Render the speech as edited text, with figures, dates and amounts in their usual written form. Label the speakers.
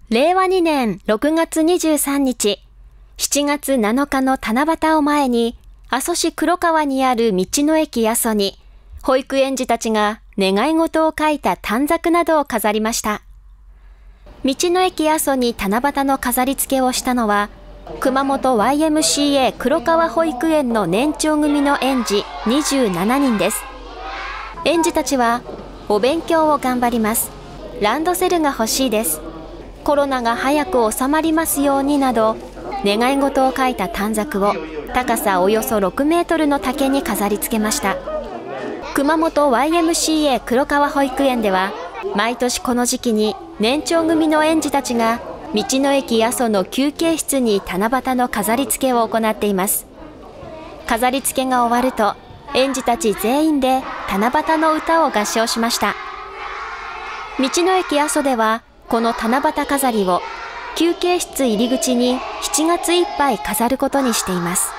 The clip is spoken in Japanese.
Speaker 1: 令和2年6月23日、7月7日の七夕を前に、阿蘇市黒川にある道の駅阿蘇に、保育園児たちが願い事を書いた短冊などを飾りました。道の駅阿蘇に七夕の飾り付けをしたのは、熊本 YMCA 黒川保育園の年長組の園児27人です。園児たちは、お勉強を頑張ります。ランドセルが欲しいです。コロナが早く収まりますようになど、願い事を書いた短冊を高さおよそ6メートルの竹に飾り付けました。熊本 YMCA 黒川保育園では、毎年この時期に年長組の園児たちが道の駅阿蘇の休憩室に七夕の飾り付けを行っています。飾り付けが終わると、園児たち全員で七夕の歌を合唱しました。道の駅阿蘇では、この七夕飾りを休憩室入り口に7月いっぱい飾ることにしています。